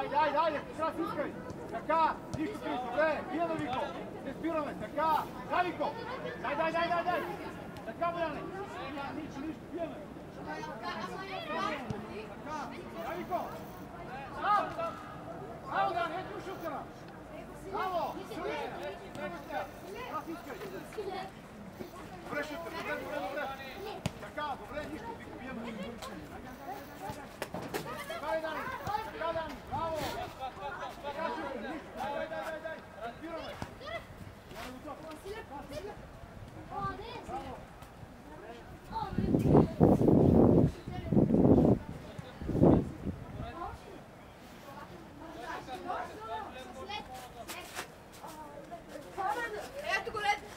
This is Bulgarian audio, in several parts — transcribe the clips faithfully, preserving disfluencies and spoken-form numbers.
Айде, айде, айде, сега си искай. Така, нищо Крис, добре, вие да Вико. Не спираме, така, дай Вико. Дай, дай, дай, дай, дай. Така, Бояне. Нищо, нищо, пиеме. Така, дай Вико. Браво! Браво, Дани, ето шутера. Браво! Аз искай. Добре, шутер, добре, добре, добре. Така, добре, нищо, Вико, пиеме. Дай, Дани, така, Дани, браво! Така, шутер, нищо, дай, дай, дай, дай. Разбираме. Ето го, лед!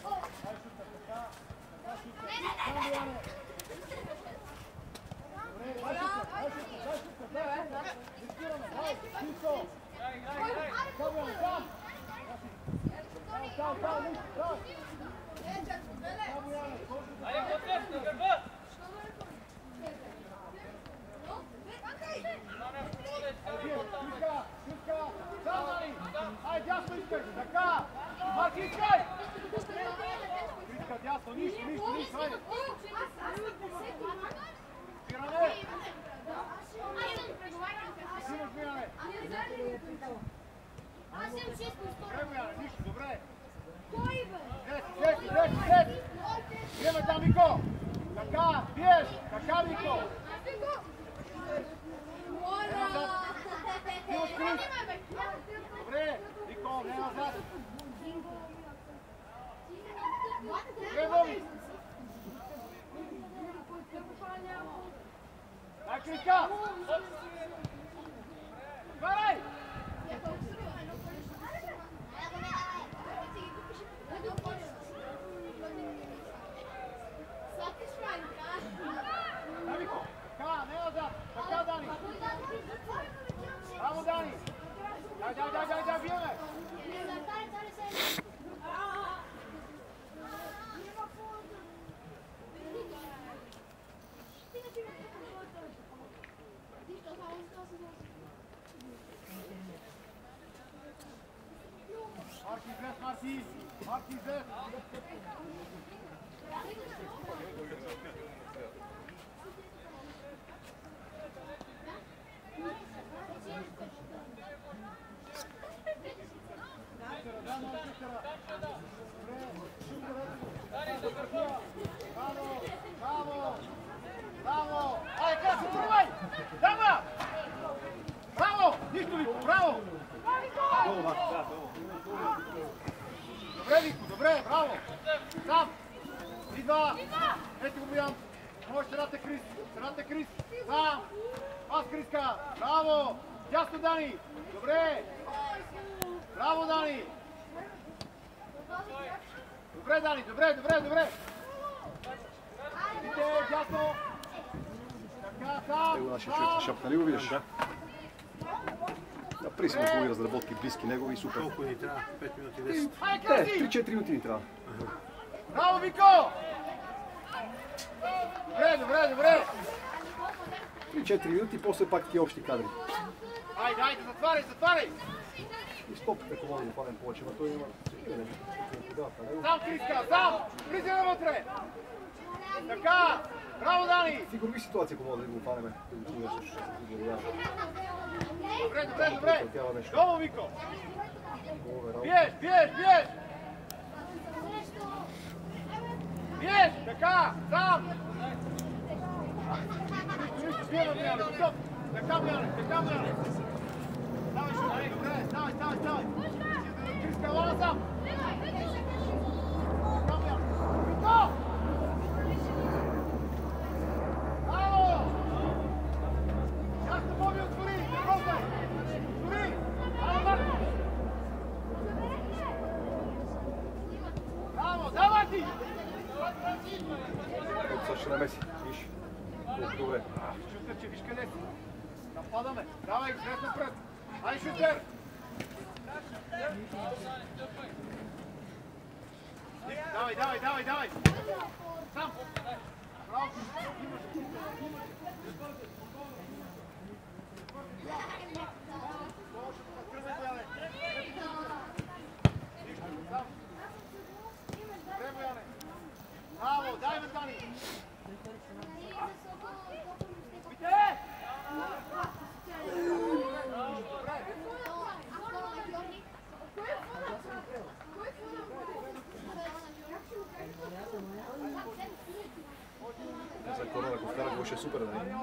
Дясно, нищо, нищо, нищо, айде! Спираме! Аз имам шест по Добре, Бояне, нищо, добре! Дети, дети, дети, дети! Биеме там, Вико! Така, биеш! Така, Вико! Добре, Вико, не назад! Добре, Боби! Дай крика! Варай! Дай, Вико! Така, не назад! Така, Дани! Браво, Дани! Дай, дай, дай, дай, дай, биеме! Марки излез, Марки! Марки излез! Браво! Браво! Браво! Айде, къде се тръгвай! Дама! Браво! Нищо, Вико! Браво! Добре, Вико, добре, браво! Сам! Идва! Ето го, Боян! Може средата Крис! Средата Крис! Сам! Аз, Криска! Браво! Дясно, Дани! Добре! Браво, Дани! Добре, Дани! Добре, добре, добре! Идите, дясно! Така, сам! Его нашия човек шапка, нали го виждаш? Да. Направи си хубави разработки, близки негови и супер. Колко ни трябва? пет минути десет. Те, три-четири минути ни трябва. Браво, Вико! Добре, добре, добре! три-четири минути и после пак ти общи кадри. Айде, айде, затваряй, затваряй! И стопите, ако може да падем повече, но той има... Сам, Криска, сам! Влизай навътре! Така! Браво, Дани! Фигурви ситуация, ако може да го фанеме. Добре, добре, добре! Долу, Вико! Биеш, биеш, биеш! Биеш! Така! Сам! Нищо, нищо, биеме, Бояне! Готов! Така, Бояне! Така, Бояне! Давай, шутер! Добре! Давай, давай, давай! Криска, ела насам! Така, Бояне! Вико! Браво! Ясно, Боби, отвори! Не гоздай! Отвори! Браво, Марко! Браво! Давай ти! Ето сега ще намеси. Виж. Колко добре. Шутер, че виж къде си. Нападаме. Давай, излез напред. Ай, шутер! Давай, давай, давай, давай! Сам! Браво! дай ме, Дани! За корона, ако вкара гол, ще е супер, нали?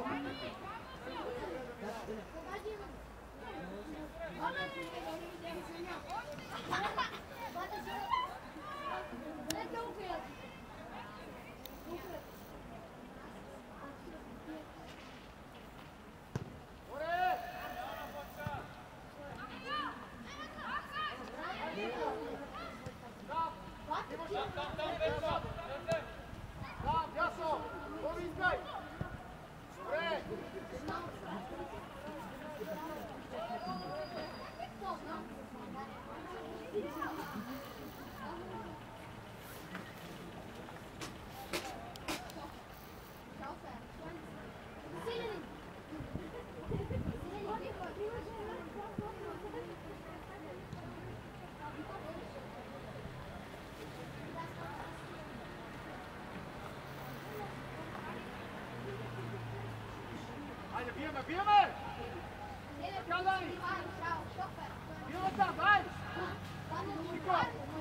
Ajde, bijeme, bijeme! Така, Дани! Bijeme там, дай! Нiko!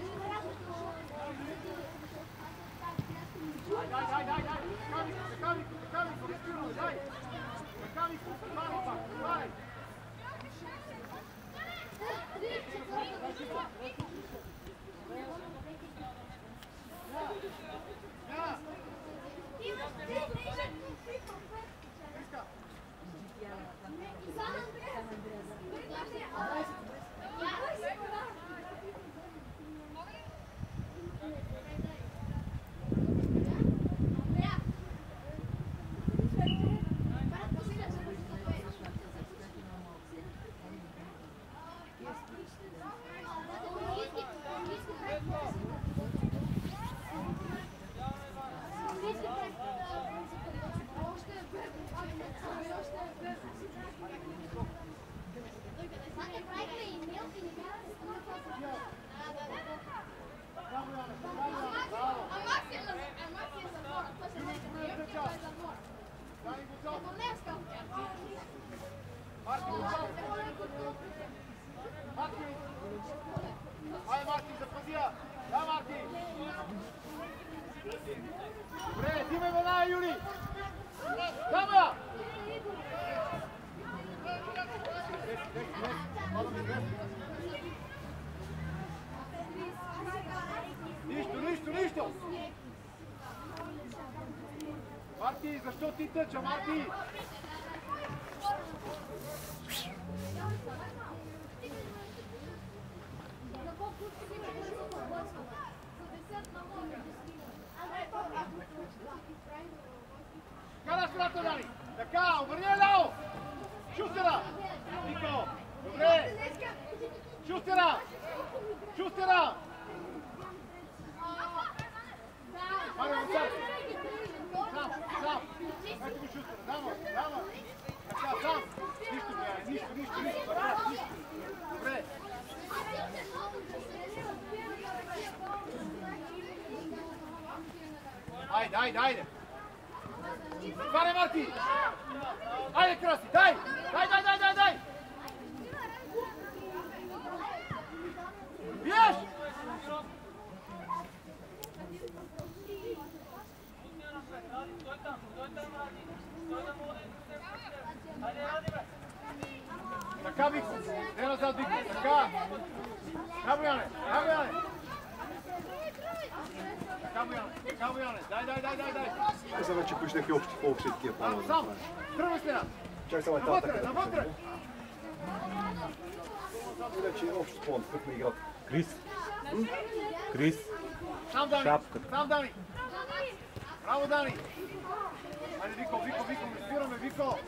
Дай, дай, дай, дай, дай! Мекавико, мекавико, мекавико, изпираме, дай! Мекавико, дай, пак, дай! Ajde Martin, запазя! Да, Martin! Добре, взимай вълна, Юли! Да, бе! Нищо, нищо, нищо! Марти, защо ти тъча, Марти? Караш врата, Дани! Така, обърни ляво! Шустера! Нико! Добре! Шустера! Шустера! Марио, сам! Сам, сам! Ето го Шустера, дама, дама! Така, сам! Нищо, бе, нищо, нищо, нищо! Нищо! Добре! Ajde, ajde, ajde! Zvane Marti! Ajde Krasi, daj! Daj, daj, daj, daj, daj! Biješ! Така, Вико! Не назад, Вико! Така! Браво, Яне! Браво, Яне! Камо, Яне, дай, дай, дай, дай, дай! Е, сега вече пиш някакви общи, по-общи такива планове. Сам, тръгвай сега! Чак сега Навътре, така. навътре! Вече е общ план, какъв на играта. Крис. Крис. Сам, Дани! Шапката. Сам, Дани! Браво, Дани! Айде, Вико, Вико, Вико, не спираме, Вико!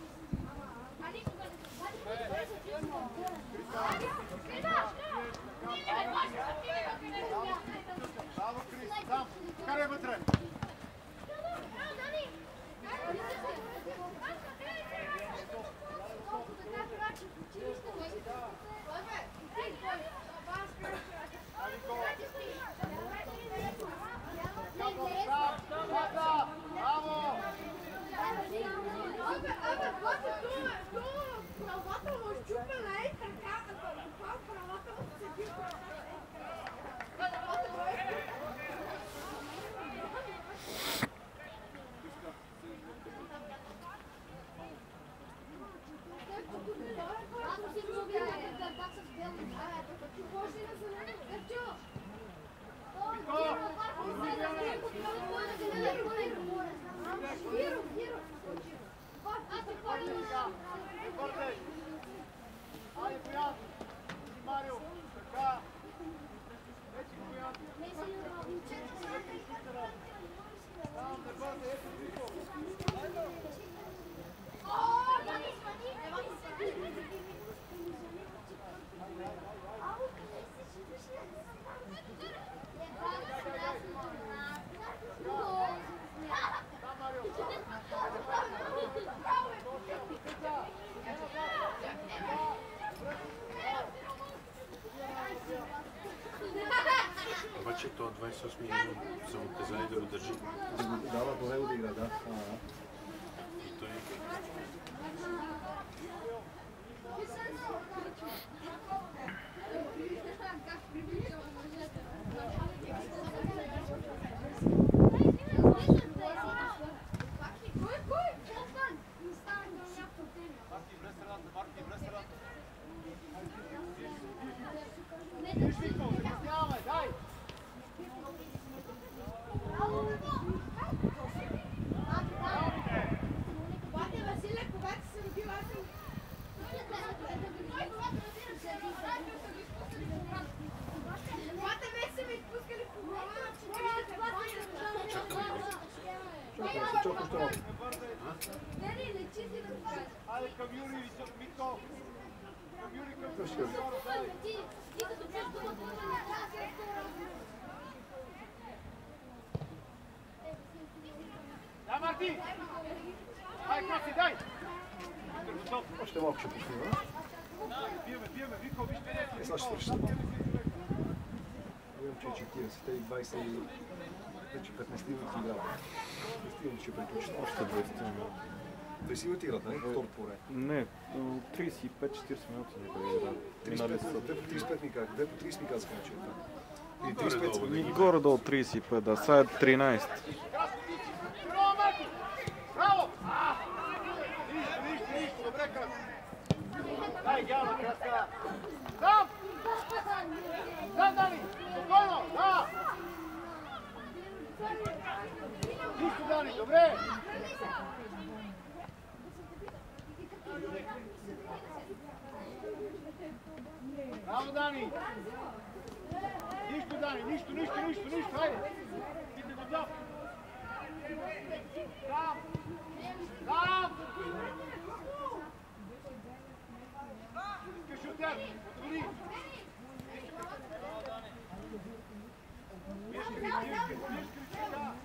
Браво, Крис, сам! Карай вътре! Сам, двадесет и осми минути са му казали да го държи. Да го дава до него да игра, да. И той Айде към Юрий, Митко! Към Юрий, към Дай, Марти! Дай, Краси, дай! Още малко ще пустим, а? Биеме, биеме, Вико, виж къде Е, сега ще свърши. Имам, че е четиридесет и двадесет и вече петнайсет минути играва. Стигам, че приключи. Още двайсет минути. двайсет минути играт, не? Второто по време. Не, трийсет и пет четирийсет минути някъде играт. две по трийсет и пет ми казаха, две по трийсет ми казаха, че е така. Или трийсет и пет Ми горе-долу трийсет и пет, да, сега е тринайсет. Браво! Нищо, нищо, нищо, добре, Краси. Дай, гялна, Краска. Там! Там, Дани! Спокойно, да! Нищо, Дани, добре! Браво, Дани! Нищо, Дани, нищо, нищо, нищо, нищо, хайде! Идите до дъв! Там! Там! Искаш от теб, отвори! Мишка, мишка, мишка, да!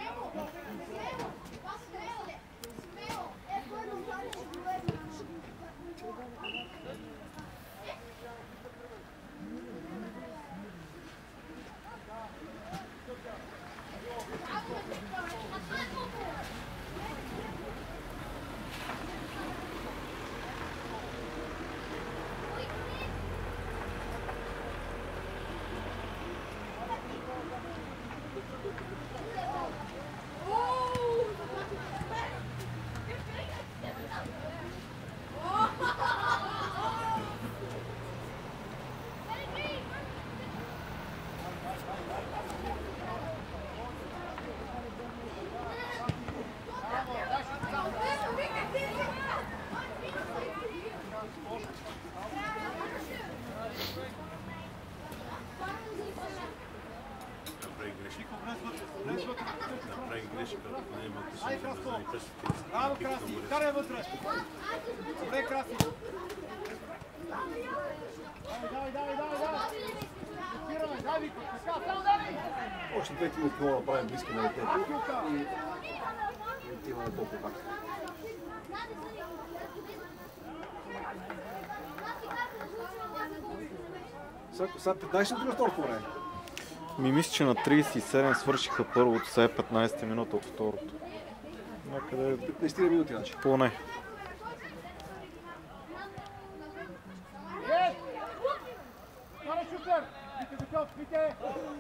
Браво, Краси! Карай вътре! Добре, Краси! Давай, давай, давай, давай! Спираме, дай, Вико! Така, само дай! Още две минути мога да направим близко на детето и отиваме толкова пак. Сега петнайсет минути на второто време. Ми мисля, че на трийсет и седем свършиха първото, сега е петнайсета минута от второто. Някъде петнайсет минути, значи. поне. Е! Кара шутер! Вите готов, вите!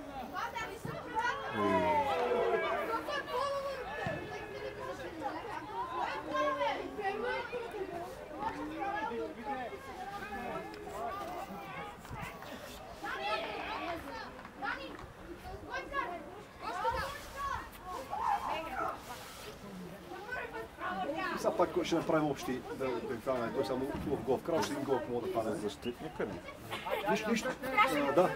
Сега пак ще направим общи да ги хванем. Той само в гол вкара, още един гол мога да хванем. Защитника ли? Нищо, нищо. Да.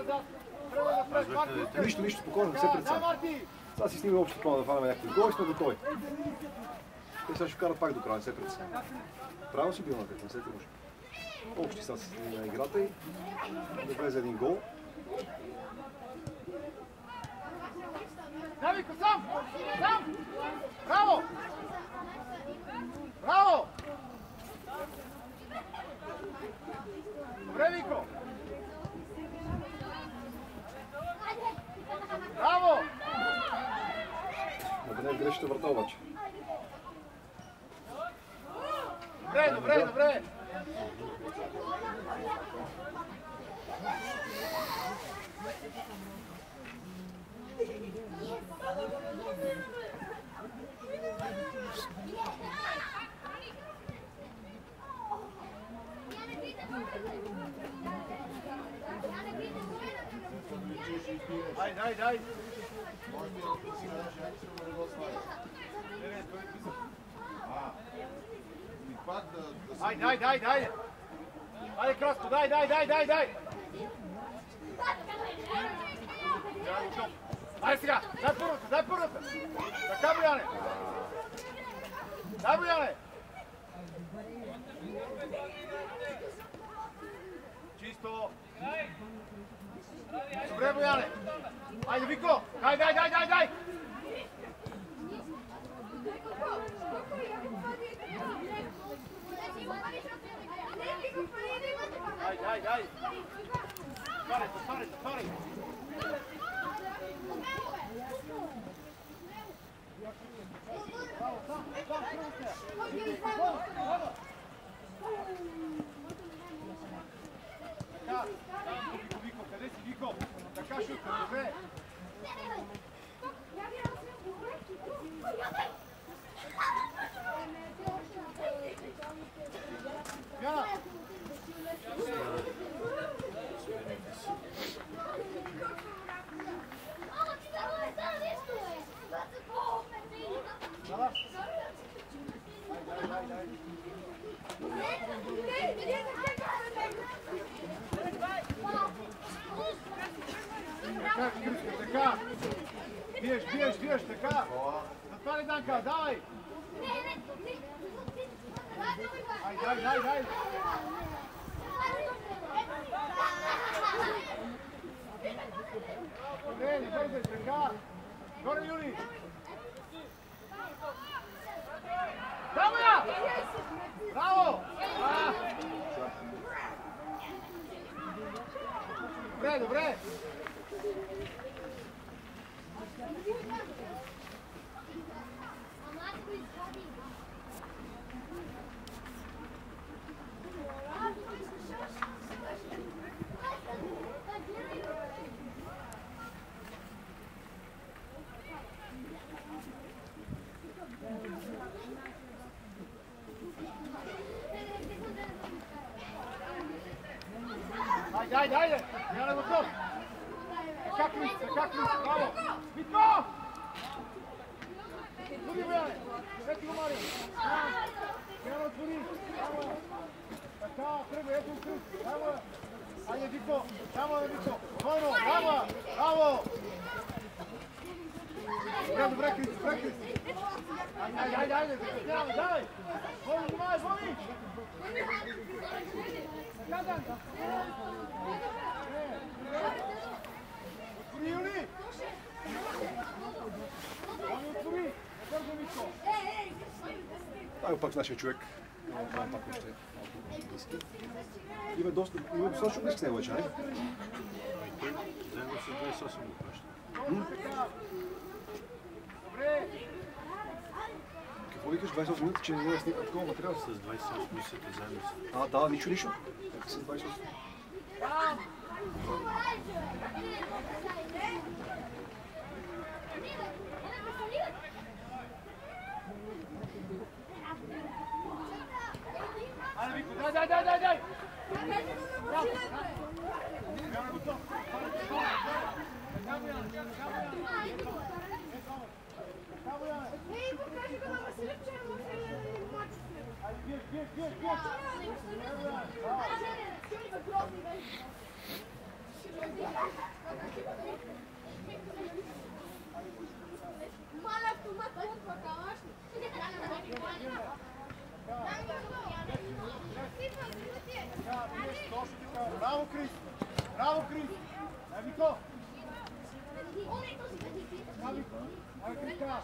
Нищо, нищо, спокойно, не се предсам. Сега си снимаме общи плана да хванем някакъв гол и сме готови. Те сега ще вкарат пак до края, не се предсам. Правилно си бил на пет, не се може. Общи сега си на играта и да влезе един гол. Давико, сам! Сам! Браво! Браво! Добре, Вико! Да не грешите врата обаче. Добре, добре, добре. Дай, дай, дай. Дай, дай, дай, дай. Дай, Краско, дай, дай, дай, дай, дай. Дай сега, дай първата, дай първата. Така, Бояне. Дай, Бояне. Чисто. Добре, Бояне. Айде, Вико. Дай, дай, дай, дай, дай. Дай, дай, дай. Отваряй, отваряй, отваряй. Браво, сам, сам, така, Вико, Вико, къде си, Вико? Така шутка, добре. Яна! Така, Кришка, така. Биеш, биеш, биеш, така. Затваряй, Данка, давай. Ай, дай, дай, дай. Добре, не бъдеш, така. Горе, Юли. Браво, я! Браво! Добре, добре. Дай, дай, дай! Яна готов! Така Крис, така Крис, браво! Витко! Отвори, Бояне! Ети го, Марио! Яна, отвори! Браво! Така, тръгва, ето Крис! Браво! Айде, Витко! Браво, Витко! Двойно! Браво! Браво! Добре, добре, Крис, добре, Крис! Айде, айде, айде! Дай, дай! Боли, внимай, боли! Така, Данка! Отвори, Юли! Ами отвори! Бързо, Витко! Дай го пак с нашия човек. Пак още. Има доста, има достатъчно близки с него вече, нали? Заедно с двайсет и осем го праща. Добре! Какво викаш? двайсет и осем минути, че не е снимка такова материал? С двайсет и осем мисля, заедно с... А, да, нищо, нищо. С двайсет и осем. Айде, Вико, дай, дай, дай, дай, дай! Беж, беж, беж, беж! Маля, автомат, отва, калашни. Браво, Крис! Браво, Крис! Ай, Вико! Ай, Вико! Ай, Криска!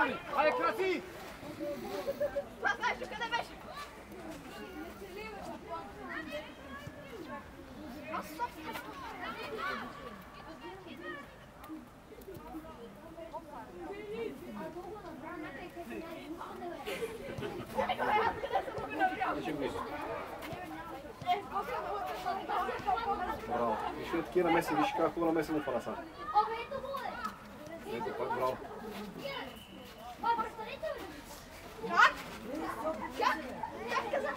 Дани! Айде, краси! Това беше, къде беше? Браво. Виж такива намеси, виж как хубаво намеси му пана сам. Ето пак, браво. Как? Как? Как каза?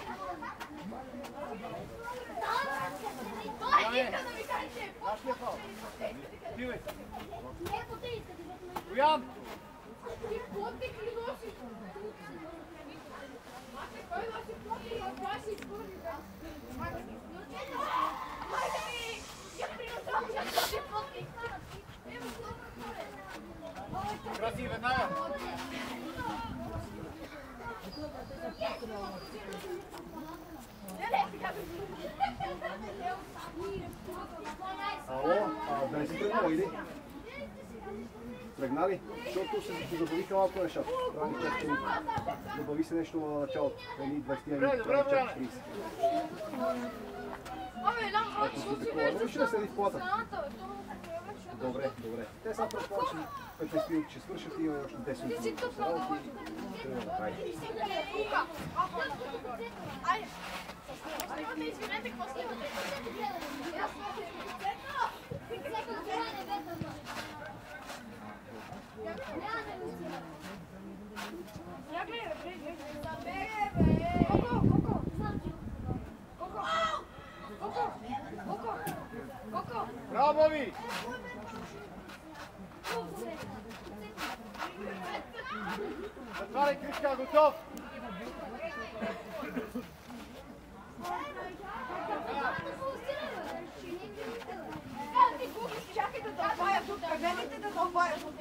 Той иска да ми каже, че е Наш ли е фал? Стивай! Не, потей, къде да сме. Боян! Ти плотник ли носиш? Кой носи плотник? Това ще изпълни, да. Майка ми! Я приносвам, че този плотник. Краси, веднага! Ало, а, да не си тръгнала или? Тръгнали? Защото се забавиха малко нещата. Трябва да ни забави се нещо на началото. Едни двайсет минути, трябва да чакаш трийсет. Абе, нам, Ако си такова, но ще да седи в колата. Добре, добре. Те са предполагат, че петнайсет минути ще свършат и още десет минути. Ти си тук на работи. Хайде. Айде. Снимате, извинете, какво снимате? Я гледай, гледай, гледай. Коко, Коко. Коко. Коко. Коко. Коко. Браво, Боби! Затваряй, Кришка, готов! Ти губиш, чакай да дълбая тук, преведете да дълбая тук.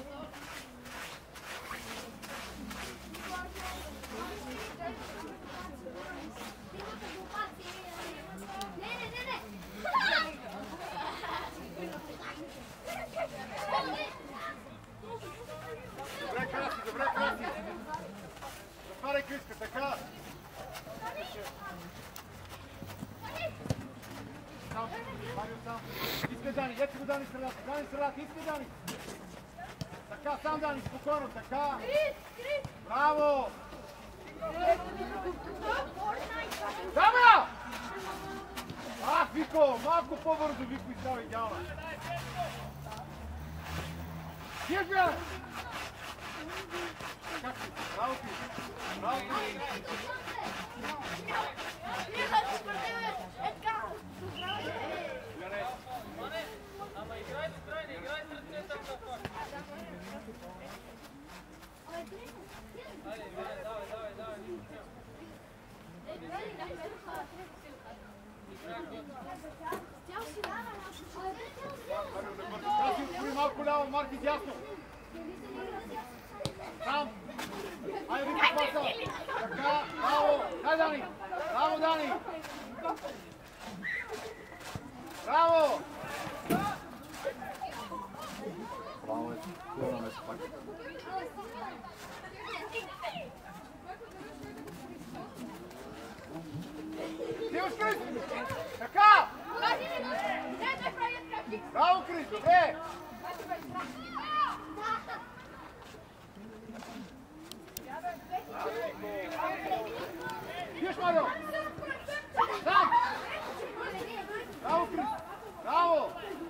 Не, не, не, не. Добре, краси, добре, краси! Затваряй, Кришка, така! Сам, Марио, сам. Искай, Дани, ето го Дани средата, Дани средата, искай, Дани! Така, сам, Дани, спокойно, така! Браво! Дама! Ах, Вико, малко по-бързо, Вико, и става идеална. Тихо! Как си? Браво ти! Браво ти! Ние да се спортиме, е така. Ама играйте тройно, играйте ръцете на пак. Айде, давай, давай, давай. Краси, отвори малко ляво, Марки дясно. Там. Айде, Вико, паса. Така, браво. Дай, Дани. Браво, Дани. Браво. Браво, е. Хубаво намеси пак. Стиваш, Крис. Така. Браво, Крис, добре. Виж, Марио. Там. Браво, Крис. Браво.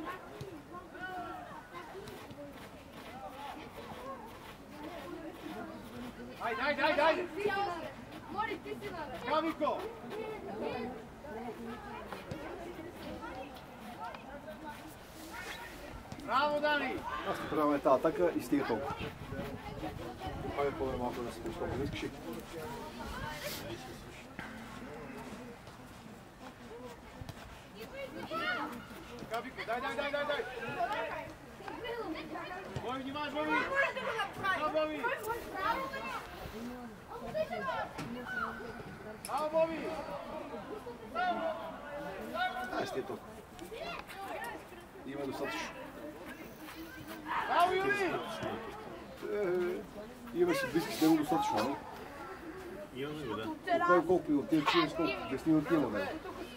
Айде, айде, айде, айде. Мори, ти си на Така, Вико. Браво, Дани. Аз ти правяме тази атака и стига толкова. Хайде по малко да се пускаме, не искаш ли? Така, Вико, дай, дай, дай, дай, дай. Бой, внимай, Боби. Браво, Боби. Браво, Боби. Ай, стига толкова. Има достатъчно. Браво, Юли. Е, Имаме си близки с него достатъчно, не? Имаме го, да. Той колко има? Тия чуем с колко? десет минути има, не?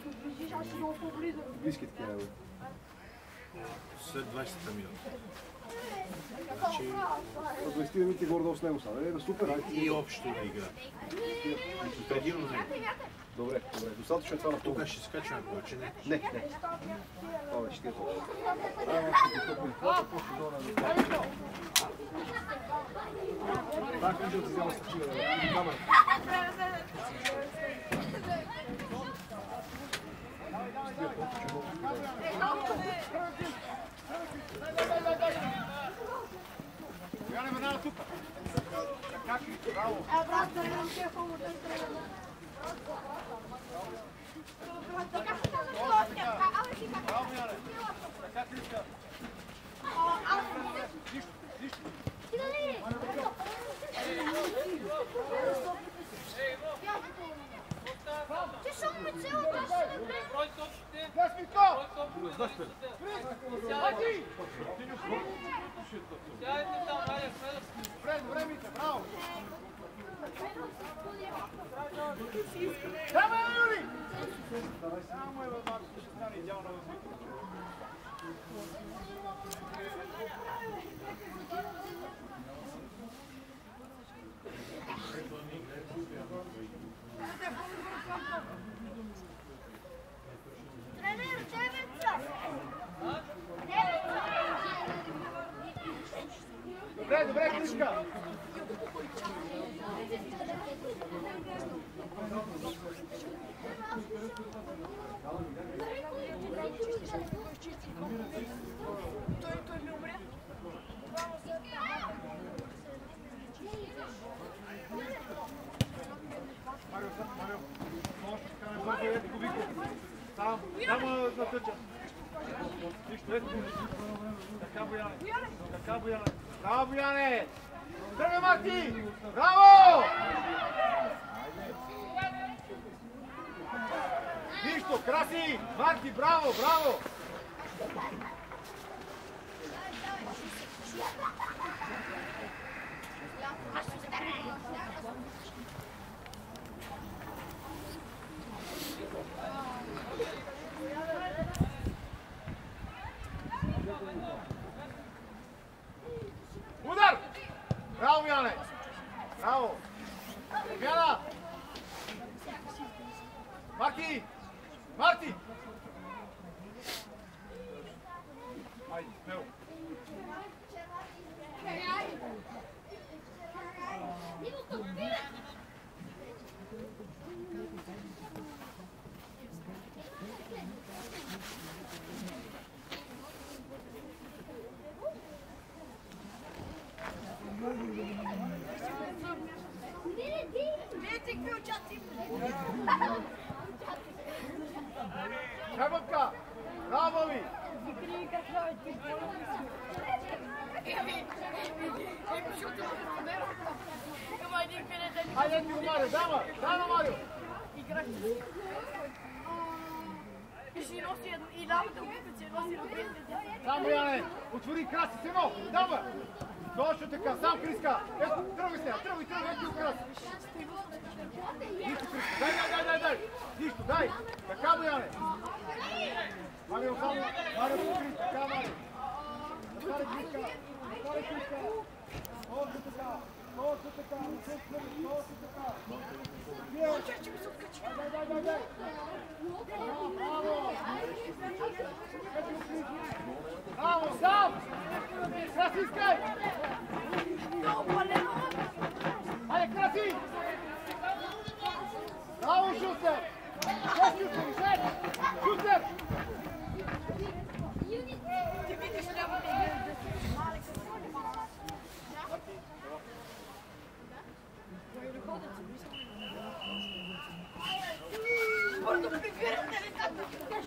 Близки такива, не? След двайсета минути. Значи двайсет минути горе-долу с него са. Е, супер, айде. и общо да игра. Предимно него. Добре, добре. Достатъчно е това на това. Тук ще скачаме повече, не? Не, не. Това вече ти е точно. Ай, ще ти топли хвата по сезона. Так, виждам, ти взема стъчива. Камера. Бояне, веднага тук. Така, браво. А, брат, да не ще хубаво да трябва. Браво, Бояне. Така, Криска. Нищо, нищо. Ти шо ме цяло беше да бе? Брой топчите. Десмитко! Сядайте. Сядайте там, хайде, хайде. Добре, добре, Митя, браво. Давай, Юли! Само е във Марко, ще стане идеално в Митя. Тренер, девица! Девица! Добре, добре, Кришка! Той ми умре. Марио, Марио, може да стане бързо, ето го вика. Сам, само натъча. Нищо, ето го. Така, Бояне. Така, Бояне. Браво, Бояне! Тръгвай, Марти! Браво! Нищо, краси! Марти, браво, браво! Удар! Браво, Яне! Браво! Яна! Марти! Марти! Айде, смело! Вие какви участие? Шайбънка! Браво ви! Айде, ти го, Марио! Дама! Дама, Марио! И си носи и дамата опитът си носи ръбрите. Само, Яне! Отвори краси, Симо! Дама! Точно така, сам Криска! Ето, тръгвай сега, тръгвай, тръгвай, ето го краси! Нищо, Криска, дай, дай, дай, дай, дай! Нищо, дай! Така, Бояне! Марио, само, Марио, покри, така, Марио! Отваря Криска, отваря Криска! Точно така, точно така, точно така! Вие! Дай, дай, дай, дай! Браво! Ето го Криска! Браво, сам! Краси, искай! Айде, краси! Браво, Шустер! Шест, Шустер, шест! Шустер! Ти видиш лявата. Спорто прибирате лицата.